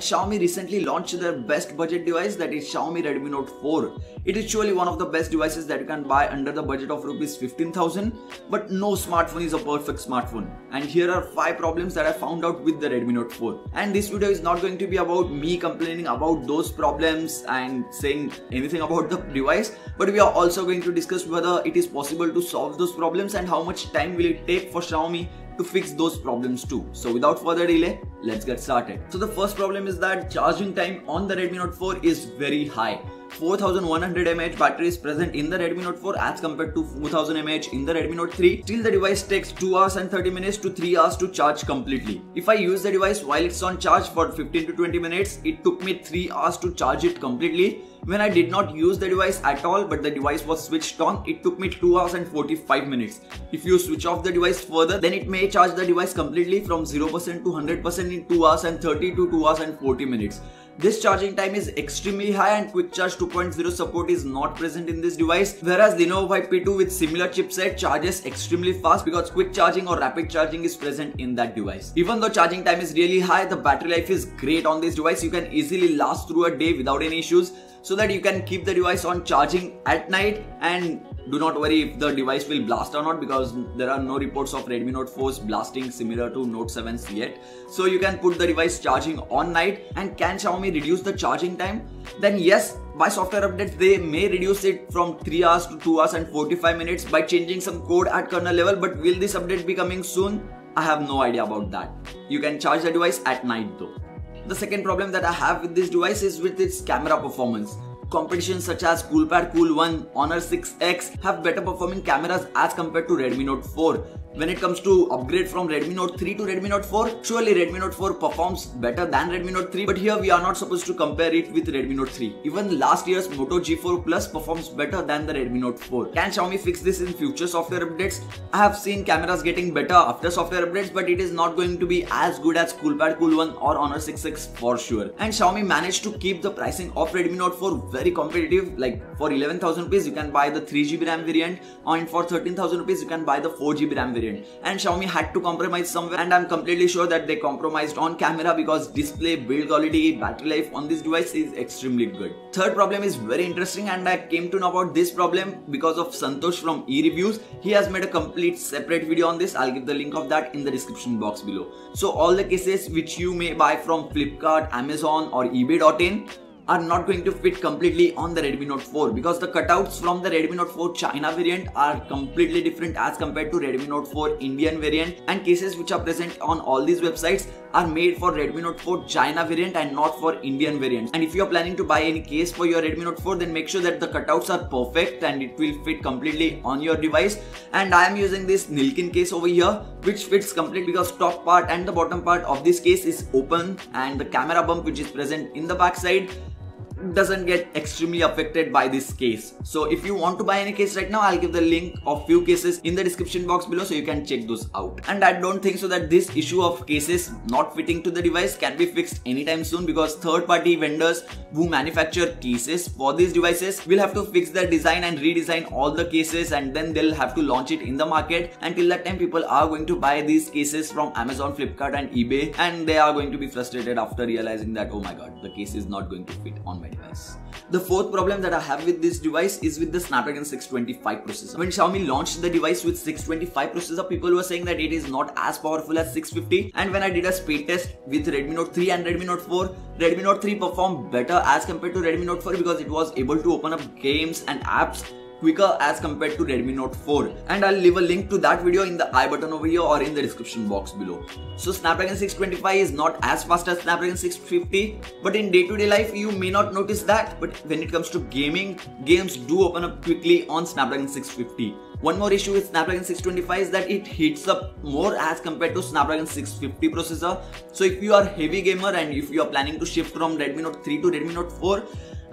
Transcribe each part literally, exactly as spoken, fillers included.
Xiaomi recently launched their best budget device, that is Xiaomi Redmi Note four. It is surely one of the best devices that you can buy under the budget of rupees fifteen thousand, but no smartphone is a perfect smartphone. And here are five problems that I found out with the Redmi Note four. And this video is not going to be about me complaining about those problems and saying anything about the device, but we are also going to discuss whether it is possible to solve those problems and how much time will it take for Xiaomi to fix those problems too. So without further delay, let's get started. So the first problem is that charging time on the Redmi Note four is very high. four thousand one hundred milliamp hour battery is present in the Redmi Note four as compared to four thousand milliamp hour in the Redmi Note three. Still, the device takes two hours and thirty minutes to three hours to charge completely. If I use the device while it's on charge for fifteen to twenty minutes, it took me three hours to charge it completely. When I did not use the device at all, but the device was switched on, it took me two hours and forty-five minutes. If you switch off the device further, then it may charge the device completely from zero percent to one hundred percent in two hours and thirty to two hours and forty minutes. This charging time is extremely high, and Quick Charge two point oh support is not present in this device, whereas Lenovo Y P two with similar chipset charges extremely fast because quick charging or rapid charging is present in that device. Even though charging time is really high, the battery life is great on this device. You can easily last through a day without any issues, so that you can keep the device on charging at night and do not worry if the device will blast or not, because there are no reports of Redmi Note four's blasting similar to Note seven's yet. So you can put the device charging on night. And can Xiaomi reduce the charging time? Then yes, by software updates they may reduce it from three hours to two hours and forty-five minutes by changing some code at kernel level, but will this update be coming soon? I have no idea about that. You can charge the device at night though. The second problem that I have with this device is with its camera performance. Competitions such as Coolpad Cool one, Honor six X have better performing cameras as compared to Redmi Note four. When it comes to upgrade from Redmi Note three to Redmi Note four, surely Redmi Note four performs better than Redmi Note three, but here we are not supposed to compare it with Redmi Note three. Even last year's Moto G four Plus performs better than the Redmi Note four. Can Xiaomi fix this in future software updates? I have seen cameras getting better after software updates, but it is not going to be as good as Coolpad Cool one or Honor six X for sure. And Xiaomi managed to keep the pricing of Redmi Note four very competitive. Like for eleven thousand rupees you can buy the three G B RAM variant, and for thirteen thousand rupees you can buy the four G B RAM variant. And Xiaomi had to compromise somewhere, and I'm completely sure that they compromised on camera because display, build quality, battery life on this device is extremely good. Third problem is very interesting, and I came to know about this problem because of Santosh from E-Reviews. He has made a complete separate video on this. I'll give the link of that in the description box below. So all the cases which you may buy from Flipkart, Amazon or eBay dot in are not going to fit completely on the Redmi Note four, because the cutouts from the Redmi Note four China variant are completely different as compared to Redmi Note four Indian variant, and cases which are present on all these websites are made for Redmi Note four China variant and not for Indian variants. And if you are planning to buy any case for your Redmi Note four, then make sure that the cutouts are perfect and it will fit completely on your device. And I am using this Nilkin case over here, which fits complete because top part and the bottom part of this case is open, and the camera bump which is present in the back side doesn't get extremely affected by this case. So if you want to buy any case right now, I'll give the link of few cases in the description box below, so you can check those out. And I don't think so that this issue of cases not fitting to the device can be fixed anytime soon, because third party vendors who manufacture cases for these devices will have to fix their design and redesign all the cases, and then they'll have to launch it in the market. Until that time, people are going to buy these cases from Amazon, Flipkart and eBay, and they are going to be frustrated after realizing that, oh my god, the case is not going to fit on my device. The fourth problem that I have with this device is with the Snapdragon six twenty-five processor. When Xiaomi launched the device with six twenty-five processor, people were saying that it is not as powerful as six fifty, and when I did a speed test with Redmi Note three and Redmi Note four, Redmi Note three performed better as compared to Redmi Note four because it was able to open up games and apps quicker as compared to Redmi Note four, and I'll leave a link to that video in the I button over here or in the description box below. So Snapdragon six twenty-five is not as fast as Snapdragon six fifty, but in day-to-day life you may not notice that, but when it comes to gaming, games do open up quickly on Snapdragon six fifty. One more issue with Snapdragon six twenty-five is that it heats up more as compared to Snapdragon six fifty processor. So if you are a heavy gamer and if you are planning to shift from Redmi Note three to Redmi Note four,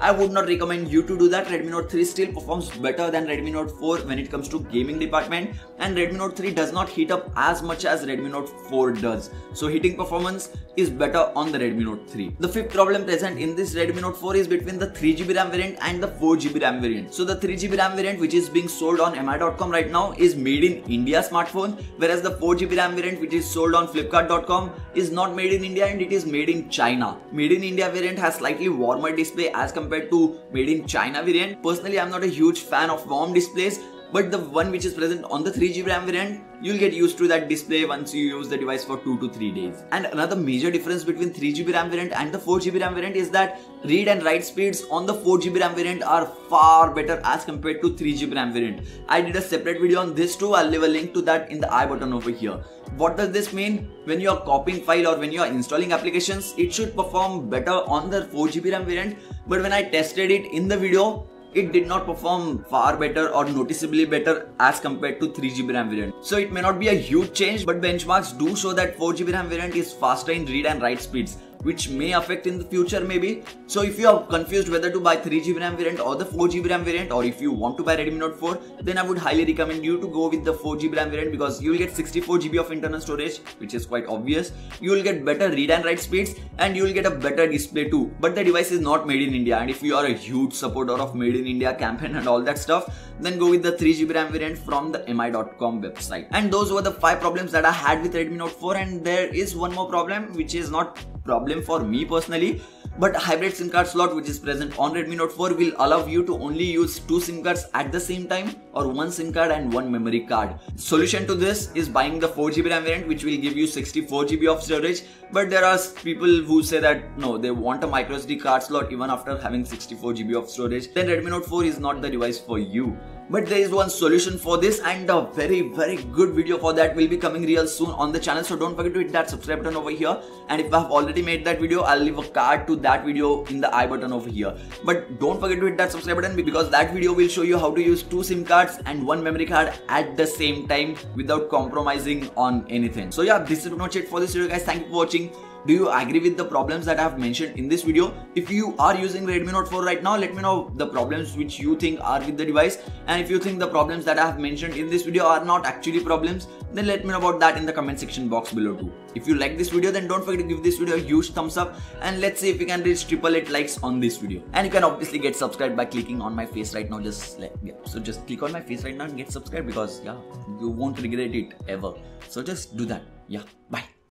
I would not recommend you to do that. Redmi Note three still performs better than Redmi Note four when it comes to gaming department, and Redmi Note three does not heat up as much as Redmi Note four does. So heating performance is better on the Redmi Note three. The fifth problem present in this Redmi Note four is between the three G B RAM variant and the four G B RAM variant. So the three G B RAM variant, which is being sold on M I dot com right now, is made in India smartphone, whereas the four G B RAM variant, which is sold on Flipkart dot com, is not made in India and it is made in China. Made in India variant has slightly warmer display as compared to made in China variant. Personally, I'm not a huge fan of warm displays, but the one which is present on the three G B RAM variant, you'll get used to that display once you use the device for two to three days. And another major difference between three G B RAM variant and the four G B RAM variant is that read and write speeds on the four G B RAM variant are far better as compared to three G B RAM variant. I did a separate video on this too. I'll leave a link to that in the I button over here. What does this mean? When you are copying file or when you are installing applications, it should perform better on the four G B RAM variant. But when I tested it in the video, it did not perform far better or noticeably better as compared to three G B RAM variant. So it may not be a huge change, but benchmarks do show that four G B RAM variant is faster in read and write speeds, which may affect in the future maybe. So if you are confused whether to buy three G B RAM variant or the four G B RAM variant, or if you want to buy Redmi Note four, then I would highly recommend you to go with the four G B RAM variant, because you will get sixty-four G B of internal storage, which is quite obvious. You will get better read and write speeds, and you will get a better display too. But the device is not made in India, and if you are a huge supporter of made in India campaign and all that stuff, then go with the three G B RAM variant from the M I dot com website. And those were the five problems that I had with Redmi Note four, and there is one more problem which is not problem for me personally, but hybrid SIM card slot which is present on Redmi Note four will allow you to only use two SIM cards at the same time, or one SIM card and one memory card. Solution to this is buying the four G B RAM variant, which will give you sixty-four G B of storage, but there are people who say that no, they want a micro S D card slot even after having sixty-four G B of storage. Then Redmi Note four is not the device for you. But there is one solution for this, and a very very good video for that will be coming real soon on the channel. So don't forget to hit that subscribe button over here, and if I have already made that video, I'll leave a card to that video in the I button over here. But don't forget to hit that subscribe button, because that video will show you how to use two SIM cards and one memory card at the same time without compromising on anything. So yeah, this is pretty much it for this video guys. Thank you for watching. Do you agree with the problems that I have mentioned in this video? If you are using Redmi Note four right now, let me know the problems which you think are with the device, and if you think the problems that I have mentioned in this video are not actually problems, then let me know about that in the comment section box below too. If you like this video, then don't forget to give this video a huge thumbs up, and let's see if we can reach triple eight likes on this video. And you can obviously get subscribed by clicking on my face right now. Just like, yeah, so just click on my face right now and get subscribed, because yeah, you won't regret it ever. So just do that. Yeah, bye.